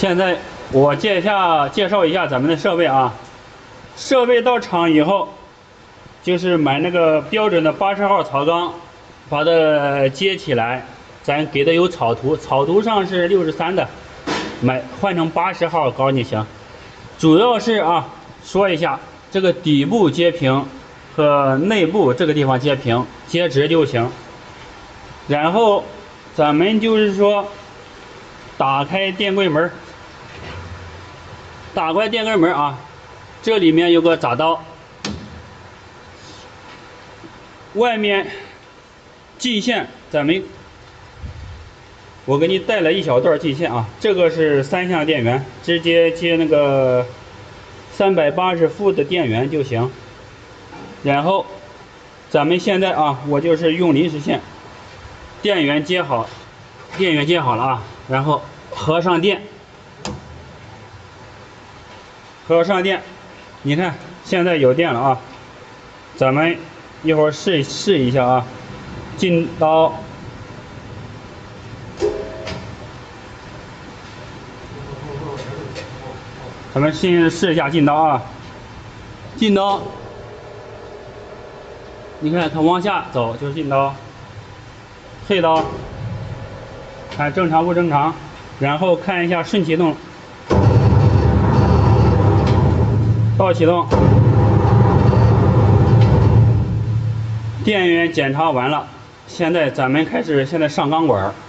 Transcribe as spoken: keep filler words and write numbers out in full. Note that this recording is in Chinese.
现在我介下介绍一下咱们的设备啊。设备到厂以后，就是买那个标准的八十号槽缸，把它接起来。咱给的有草图，草图上是六十三的，买换成八十号高就行。主要是啊，说一下这个底部接平和内部这个地方接平，接直就行。然后咱们就是说，打开电柜门，打开电柜门啊，这里面有个铡刀，外面进线咱们。我给你带了一小段进线啊，这个是三相电源，直接接那个三百八十伏的电源就行。然后咱们现在啊，我就是用临时线，电源接好，电源接好了啊，然后合上电，合上电，你看现在有电了啊，咱们一会儿试试一下啊，进刀。咱们先试一下进刀啊，进刀，你看它往下走就是进刀，退刀，看正常不正常，然后看一下顺启动，倒启动，电源检查完了，现在咱们开始现在上钢管。